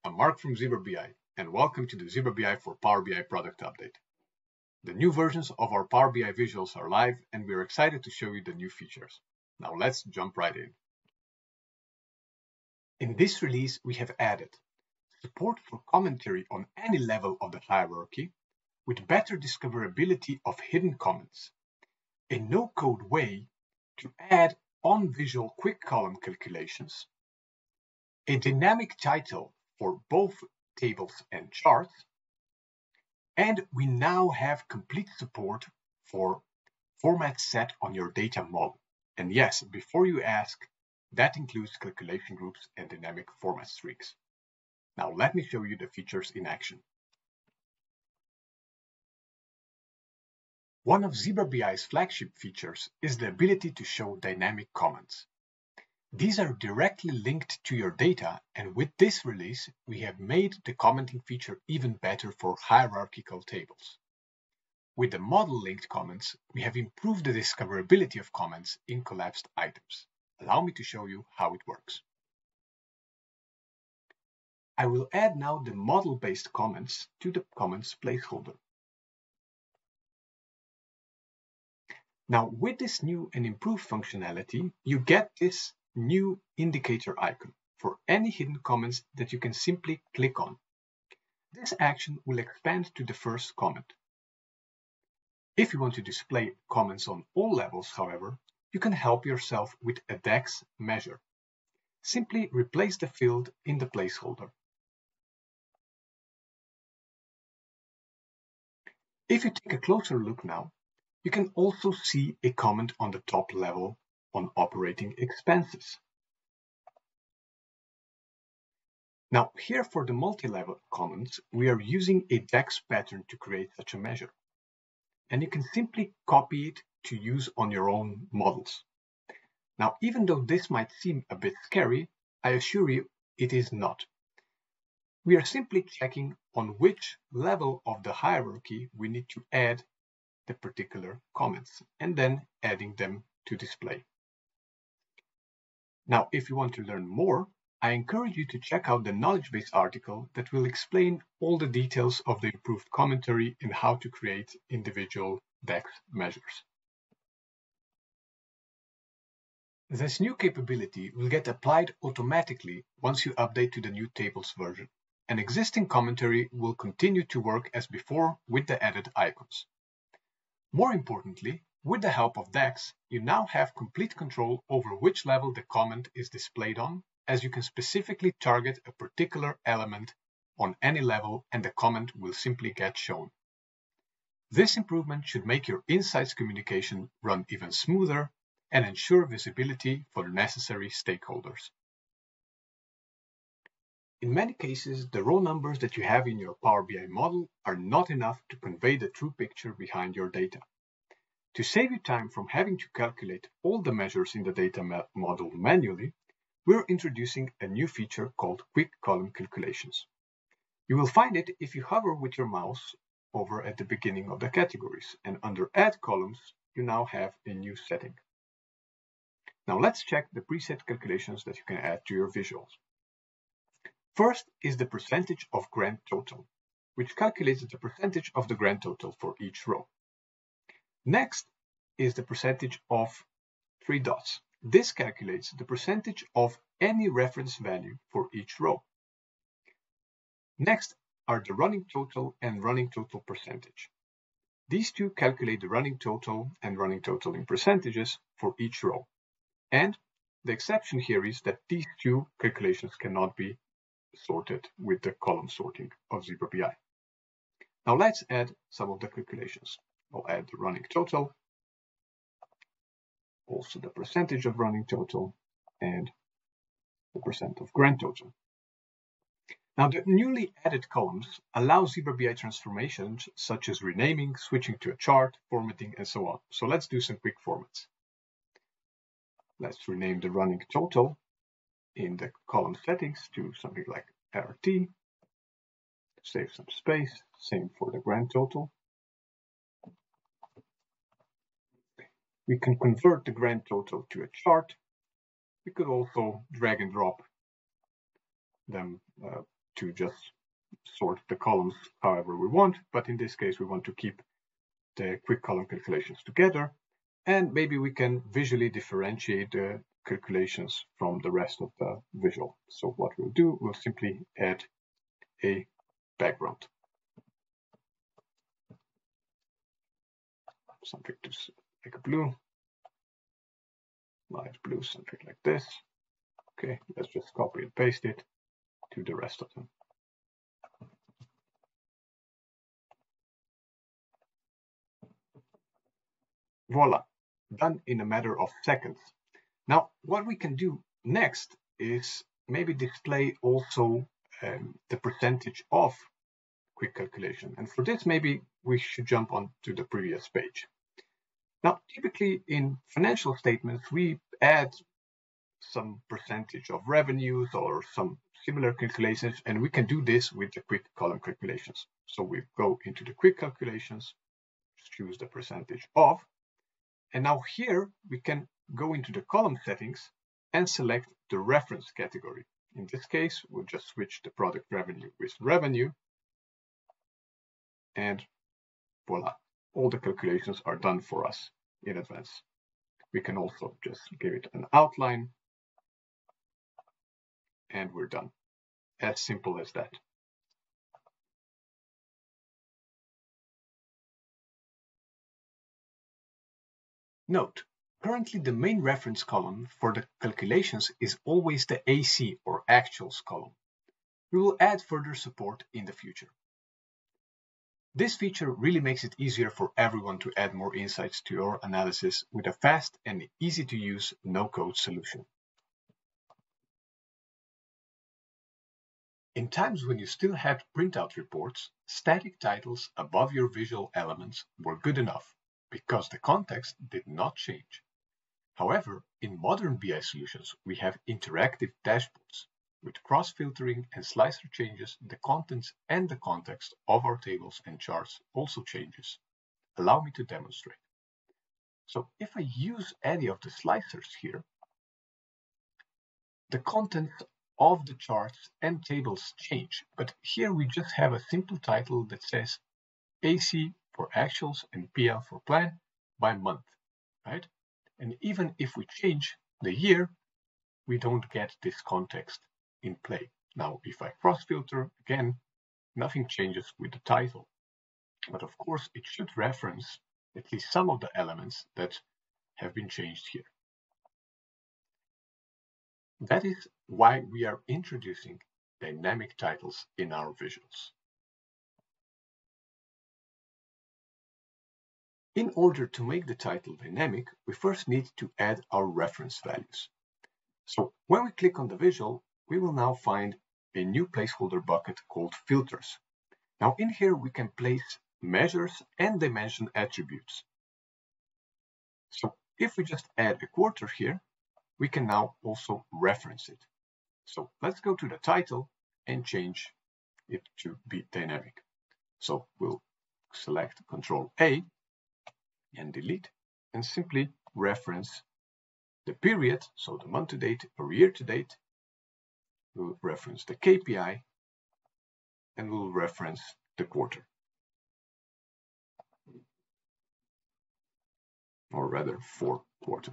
I'm Mark from Zebra BI, and welcome to the Zebra BI for Power BI product update. The new versions of our Power BI visuals are live, and we're excited to show you the new features. Now let's jump right in. In this release, we have added support for commentary on any level of the hierarchy with better discoverability of hidden comments, a no-code way to add on-visual quick column calculations, a dynamic title for both tables and charts, and we now have complete support for format set on your data model. And yes, before you ask, that includes calculation groups and dynamic format streaks. Now let me show you the features in action. One of Zebra BI's flagship features is the ability to show dynamic comments. These are directly linked to your data, and with this release, we have made the commenting feature even better for hierarchical tables. With the model-linked comments, we have improved the discoverability of comments in collapsed items. Allow me to show you how it works. I will add now the model-based comments to the comments placeholder. Now, with this new and improved functionality, you get this new indicator icon for any hidden comments that you can simply click on. This action will expand to the first comment. If you want to display comments on all levels, however, you can help yourself with a DEX measure. Simply replace the field in the placeholder. If you take a closer look now, you can also see a comment on the top level on operating expenses. Now, here for the multi-level comments, we are using a DEX pattern to create such a measure. And you can simply copy it to use on your own models. Now, even though this might seem a bit scary, I assure you it is not. We are simply checking on which level of the hierarchy we need to add the particular comments, and then adding them to display. Now, if you want to learn more, I encourage you to check out the knowledge base article that will explain all the details of the improved commentary and how to create individual DEX measures. This new capability will get applied automatically once you update to the new tables version, and existing commentary will continue to work as before with the added icons. More importantly, with the help of DEX, you now have complete control over which level the comment is displayed on, as you can specifically target a particular element on any level and the comment will simply get shown. This improvement should make your insights communication run even smoother and ensure visibility for the necessary stakeholders. In many cases, the raw numbers that you have in your Power BI model are not enough to convey the true picture behind your data. To save you time from having to calculate all the measures in the data model manually, we're introducing a new feature called Quick Column Calculations. You will find it if you hover with your mouse over at the beginning of the categories, and under Add Columns, you now have a new setting. Now let's check the preset calculations that you can add to your visuals. First is the percentage of grand total, which calculates the percentage of the grand total for each row. Next is the percentage of 3 dots. This calculates the percentage of any reference value for each row. Next are the running total and running total percentage. These two calculate the running total and running total in percentages for each row. And the exception here is that these two calculations cannot be sorted with the column sorting of Zebra BI. Now let's add some of the calculations. I'll add the running total, also the percentage of running total, and the percent of grand total. Now the newly added columns allow Zebra BI transformations such as renaming, switching to a chart, formatting, and so on. So let's do some quick formats. Let's rename the running total in the column settings to something like RT. Save some space. Same for the grand total. We can convert the grand total to a chart. We could also drag and drop them to just sort the columns however we want, but in this case we want to keep the quick column calculations together, and maybe we can visually differentiate the calculations from the rest of the visual. So what we'll do, we'll simply add a background. Something to like a blue, light blue, something like this. Okay, let's just copy and paste it to the rest of them. Voila, done in a matter of seconds. Now, what we can do next is maybe display also the percentage of quick calculation. And for this, maybe we should jump on to the previous page. Now, typically in financial statements, we add some percentage of revenues or some similar calculations, and we can do this with the quick column calculations. So we go into the quick calculations, choose the percentage of, and now here we can go into the column settings and select the reference category. In this case, we'll just switch the product revenue with revenue, and voila, all the calculations are done for us in advance. We can also just give it an outline, and we're done. As simple as that. Note, currently the main reference column for the calculations is always the AC or actuals column. We will add further support in the future. This feature really makes it easier for everyone to add more insights to your analysis with a fast and easy to use no-code solution. In times when you still had printout reports, static titles above your visual elements were good enough because the context did not change. However, in modern BI solutions, we have interactive dashboards. With cross-filtering and slicer changes, the contents and the context of our tables and charts also changes. Allow me to demonstrate. So if I use any of the slicers here, the contents of the charts and tables change, but here we just have a simple title that says AC for actuals and PL for plan by month, right? And even if we change the year, we don't get this context in play. Now, if I cross-filter, again, nothing changes with the title. But of course, it should reference at least some of the elements that have been changed here. That is why we are introducing dynamic titles in our visuals. In order to make the title dynamic, we first need to add our reference values. So when we click on the visual, we will now find a new placeholder bucket called filters. Now in here we can place measures and dimension attributes. So if we just add a quarter here, we can now also reference it. So let's go to the title and change it to be dynamic. So we'll select Ctrl A and delete and simply reference the period, so the month to date or year to date. We'll reference the KPI and we'll reference the quarter. Or rather, for quarter.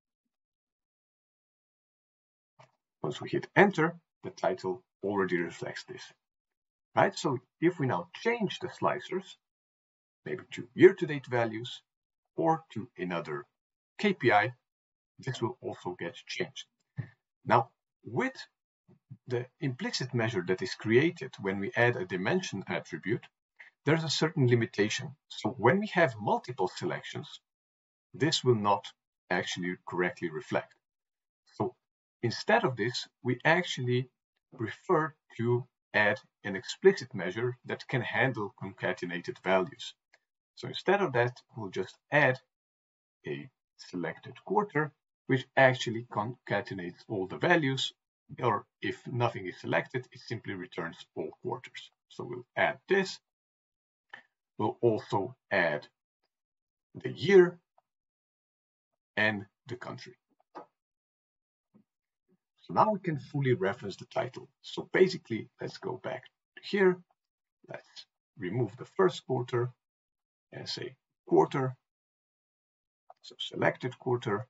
Once we hit enter, the title already reflects this. Right? So if we now change the slicers, maybe to year-to-date values or to another KPI, this will also get changed. Now, with the implicit measure that is created when we add a dimension attribute, there's a certain limitation. So when we have multiple selections, this will not actually correctly reflect. So instead of this, we actually prefer to add an explicit measure that can handle concatenated values. So instead of that, we'll just add a selected quarter, which actually concatenates all the values, or if nothing is selected, it simply returns all quarters. So we'll add this. We'll also add the year and the country. So now we can fully reference the title. So basically, let's go back to here. Let's remove the first quarter and say quarter. So selected quarter.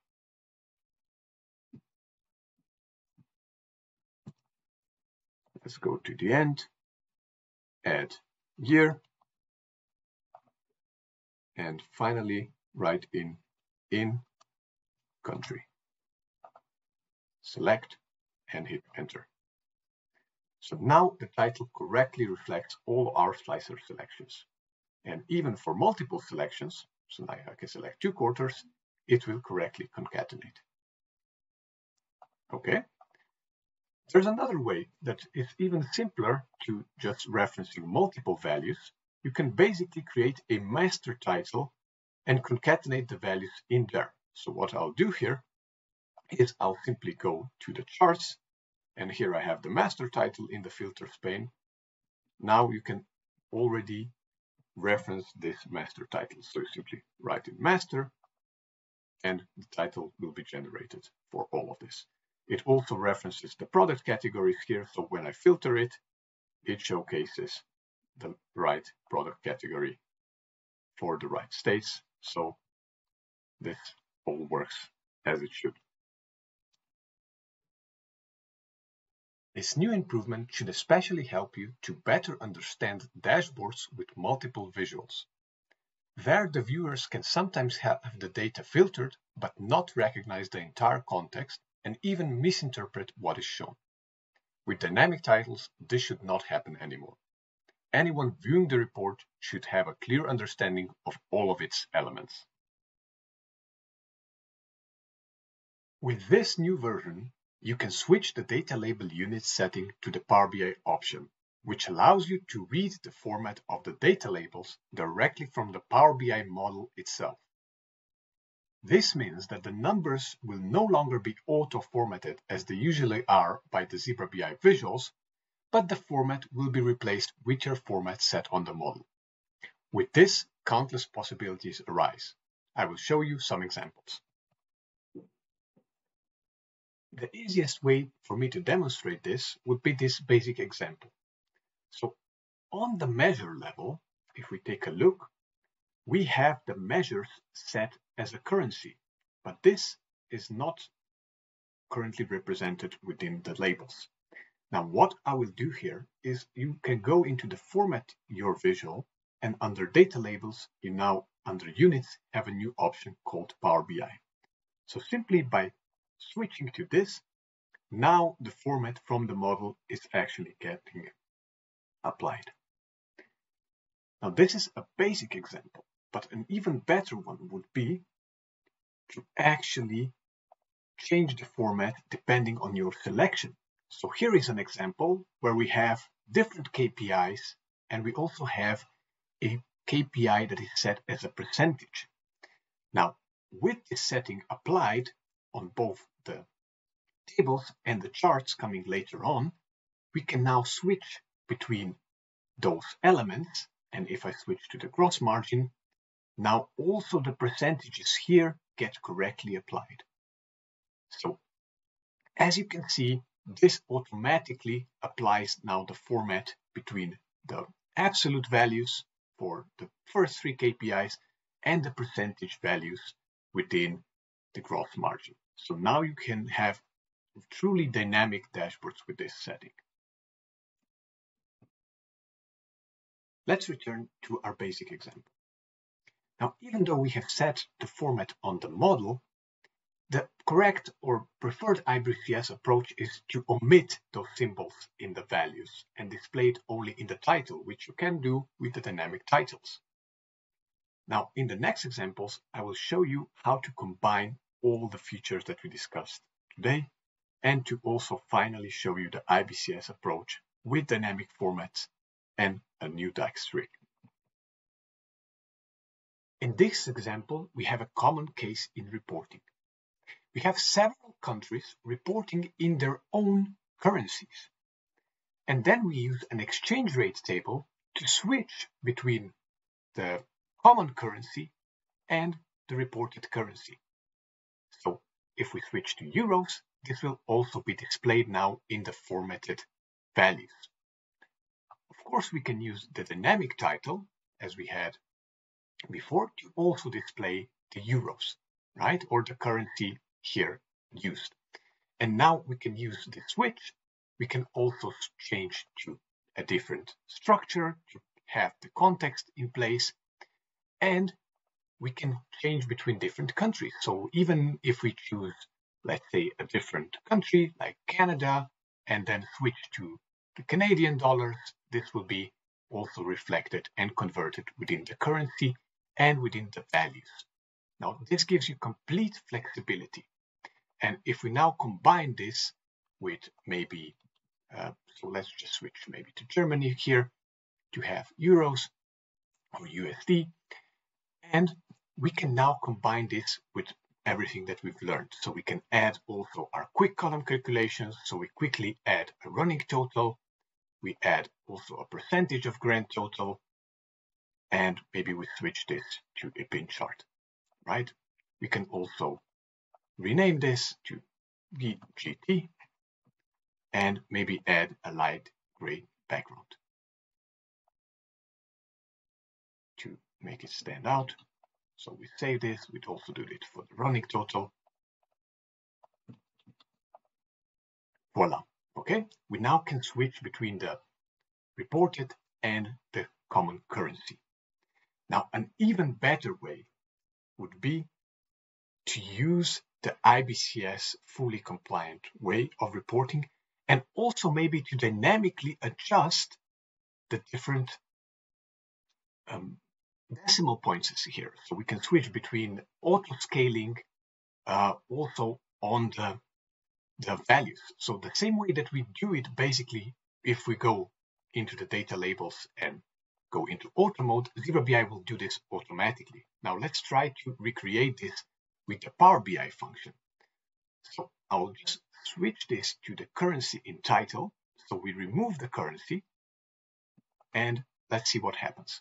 Let's go to the end, add year, and finally write in country. Select and hit enter. So now the title correctly reflects all our slicer selections. And even for multiple selections, so now I can select 2 quarters, it will correctly concatenate. Okay. There's another way that is even simpler to just referencing multiple values. You can basically create a master title and concatenate the values in there. So what I'll do here is I'll simply go to the charts, and here I have the master title in the filters pane. Now you can already reference this master title. So you simply write in master, and the title will be generated for all of this. It also references the product categories here, so when I filter it, it showcases the right product category for the right states. So this all works as it should. This new improvement should especially help you to better understand dashboards with multiple visuals. There, the viewers can sometimes have the data filtered but not recognize the entire context and even misinterpret what is shown. With dynamic titles, this should not happen anymore. Anyone viewing the report should have a clear understanding of all of its elements. With this new version, you can switch the data label unit setting to the Power BI option, which allows you to read the format of the data labels directly from the Power BI model itself. This means that the numbers will no longer be auto-formatted as they usually are by the Zebra BI visuals, but the format will be replaced with your format set on the model. With this, countless possibilities arise. I will show you some examples. The easiest way for me to demonstrate this would be this basic example. So on the measure level, if we take a look, we have the measures set as a currency, but this is not currently represented within the labels. Now, what I will do here is you can go into the format your visual, and under data labels, you now under units have a new option called Power BI. So simply by switching to this, now the format from the model is actually getting applied. Now, this is a basic example, but an even better one would be to actually change the format depending on your selection. So here is an example where we have different KPIs, and we also have a KPI that is set as a percentage. Now, with this setting applied on both the tables and the charts coming later on, we can now switch between those elements. And if I switch to the gross margin, now also the percentages here get correctly applied. So as you can see, this automatically applies now the format between the absolute values for the first 3 KPIs and the percentage values within the gross margin. So now you can have truly dynamic dashboards with this setting. Let's return to our basic example. Now, even though we have set the format on the model, the correct or preferred IBCS approach is to omit those symbols in the values and display it only in the title, which you can do with the dynamic titles. Now, in the next examples, I will show you how to combine all the features that we discussed today, and to also finally show you the IBCS approach with dynamic formats and a new DAX trick. In this example, we have a common case in reporting. We have several countries reporting in their own currencies. And then we use an exchange rate table to switch between the common currency and the reported currency. So if we switch to euros, this will also be displayed now in the formatted values. Of course, we can use the dynamic title, as we had before, to also display the euros, right? Or the currency here used. And now we can use the switch. We can also change to a different structure to have the context in place. And we can change between different countries. So even if we choose, let's say, a different country like Canada, and then switch to the Canadian dollars, this will be also reflected and converted within the currency and within the values. Now, this gives you complete flexibility. And if we now combine this with maybe, so let's just switch maybe to Germany here to have euros or USD. And we can now combine this with everything that we've learned. So we can add also our quick column calculations. So we quickly add a running total. We add also a percentage of grand total. And maybe we switch this to a pin chart, right? We can also rename this to GT and maybe add a light gray background to make it stand out. So we save this, we'd also do it for the running total. Voila, okay? We now can switch between the reported and the common currency. Now, an even better way would be to use the IBCS fully compliant way of reporting, and also maybe to dynamically adjust the different decimal points here. So we can switch between auto scaling also on the values. So the same way that we do it basically, if we go into the data labels and go into auto mode, Zero BI will do this automatically. Now let's try to recreate this with the Power BI function. So I'll just switch this to the currency in title. So we remove the currency and let's see what happens.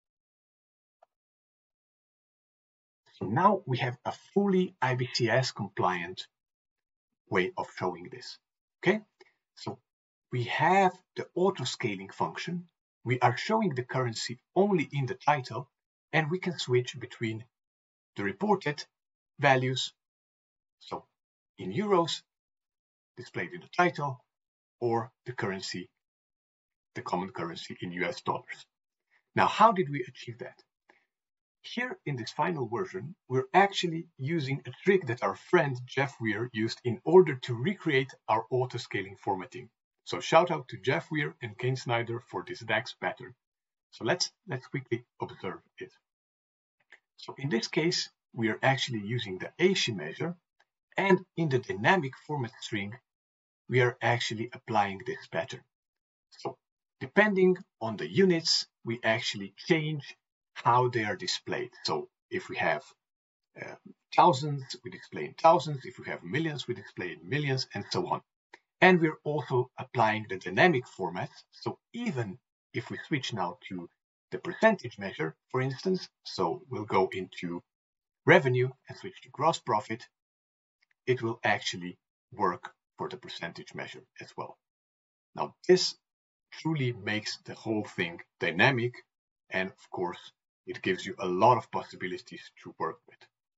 So now we have a fully IBCS compliant way of showing this. Okay, so we have the auto scaling function. We are showing the currency only in the title, and we can switch between the reported values, so in euros displayed in the title, or the currency, the common currency in US dollars. Now, how did we achieve that? Here in this final version, we're actually using a trick that our friend Jeff Weir used in order to recreate our auto-scaling formatting. So shout out to Jeff Weir and Kane Snyder for this DAX pattern. So let's quickly observe it. So in this case, we are actually using the ASCII measure, and in the dynamic format string, we are actually applying this pattern. So depending on the units, we actually change how they are displayed. So if we have thousands, we display in thousands. If we have millions, we display in millions, and so on. And we're also applying the dynamic format. So even if we switch now to the percentage measure, for instance, so we'll go into revenue and switch to gross profit, it will actually work for the percentage measure as well. Now, this truly makes the whole thing dynamic, and of course, it gives you a lot of possibilities to work with.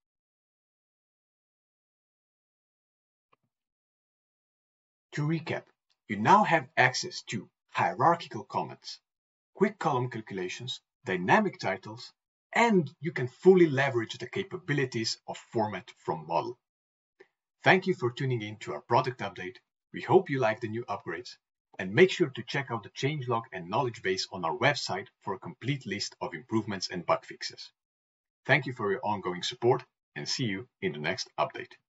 To recap, you now have access to hierarchical comments, quick column calculations, dynamic titles, and you can fully leverage the capabilities of format from model. Thank you for tuning in to our product update. We hope you like the new upgrades, and make sure to check out the changelog and knowledge base on our website for a complete list of improvements and bug fixes. Thank you for your ongoing support, and see you in the next update.